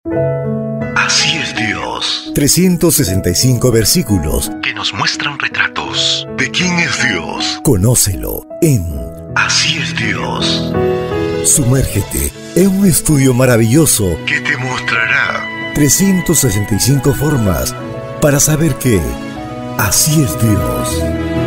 Así es Dios. 365 versículos Que nos muestran retratos de quién es Dios. Conócelo en Así es Dios. Sumérgete en un estudio maravilloso Que te mostrará 365 formas para saber que así es Dios.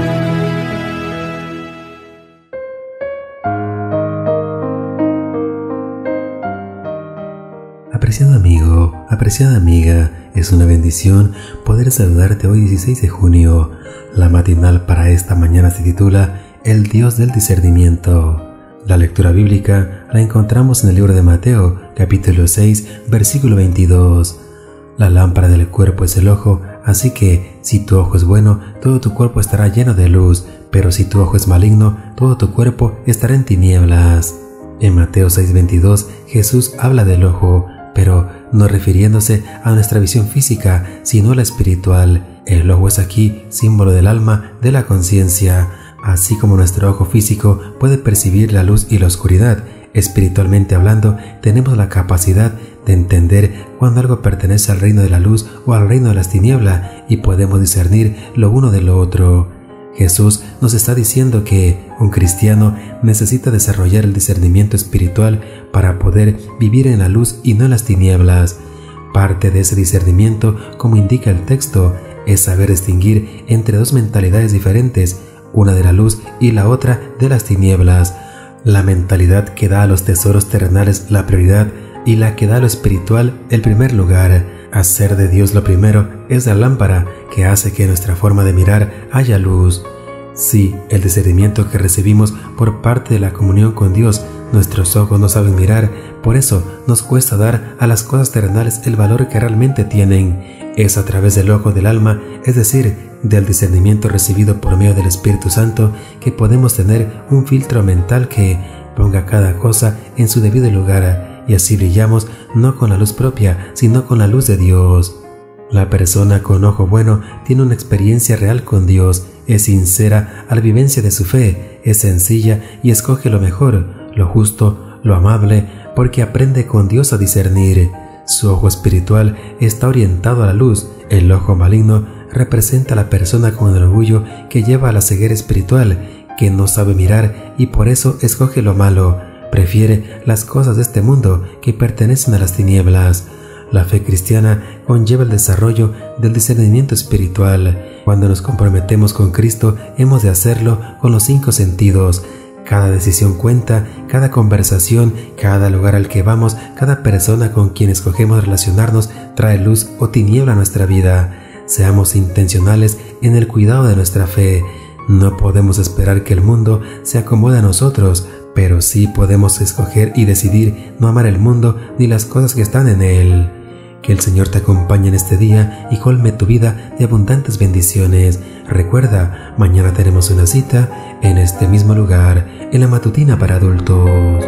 Apreciado amigo, apreciada amiga, es una bendición poder saludarte hoy 16 de junio. La matinal para esta mañana se titula El Dios del discernimiento. La lectura bíblica la encontramos en el libro de Mateo, capítulo 6, versículo 22. La lámpara del cuerpo es el ojo, así que si tu ojo es bueno, todo tu cuerpo estará lleno de luz, pero si tu ojo es maligno, todo tu cuerpo estará en tinieblas. En Mateo 6:22, Jesús habla del ojo, pero no refiriéndose a nuestra visión física, sino a la espiritual. El ojo es aquí símbolo del alma, de la conciencia. Así como nuestro ojo físico puede percibir la luz y la oscuridad, espiritualmente hablando, tenemos la capacidad de entender cuando algo pertenece al reino de la luz o al reino de las tinieblas y podemos discernir lo uno de lo otro. Jesús nos está diciendo que un cristiano necesita desarrollar el discernimiento espiritual para poder vivir en la luz y no en las tinieblas. Parte de ese discernimiento, como indica el texto, es saber distinguir entre dos mentalidades diferentes, una de la luz y la otra de las tinieblas. La mentalidad que da a los tesoros terrenales la prioridad y la que da a lo espiritual el primer lugar. Hacer de Dios lo primero es la lámpara que hace que en nuestra forma de mirar haya luz. Sí, el discernimiento que recibimos por parte de la comunión con Dios, nuestros ojos no saben mirar, por eso nos cuesta dar a las cosas terrenales el valor que realmente tienen. Es a través del ojo del alma, es decir, del discernimiento recibido por medio del Espíritu Santo, que podemos tener un filtro mental que ponga cada cosa en su debido lugar, y así brillamos no con la luz propia, sino con la luz de Dios. La persona con ojo bueno tiene una experiencia real con Dios, es sincera a la vivencia de su fe, es sencilla y escoge lo mejor, lo justo, lo amable, porque aprende con Dios a discernir. Su ojo espiritual está orientado a la luz. El ojo maligno representa a la persona con el orgullo que lleva a la ceguera espiritual, que no sabe mirar y por eso escoge lo malo. Prefiere las cosas de este mundo que pertenecen a las tinieblas. La fe cristiana conlleva el desarrollo del discernimiento espiritual. Cuando nos comprometemos con Cristo, hemos de hacerlo con los 5 sentidos. Cada decisión cuenta, cada conversación, cada lugar al que vamos, cada persona con quien escogemos relacionarnos trae luz o tiniebla a nuestra vida. Seamos intencionales en el cuidado de nuestra fe. No podemos esperar que el mundo se acomode a nosotros, pero sí podemos escoger y decidir no amar el mundo ni las cosas que están en él. Que el Señor te acompañe en este día y colme tu vida de abundantes bendiciones. Recuerda, mañana tenemos una cita en este mismo lugar, en la matutina para adultos.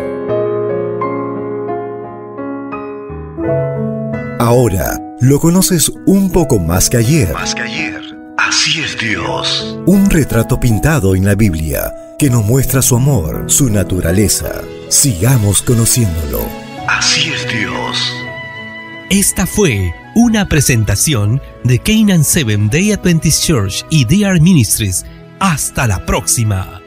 Ahora lo conoces un poco más que ayer. Así es Dios. Un retrato pintado en la Biblia que nos muestra su amor, su naturaleza. Sigamos conociéndolo. Así es Dios. Esta fue una presentación de Canaan Seventh Day Adventist Church y DR Ministries. Hasta la próxima.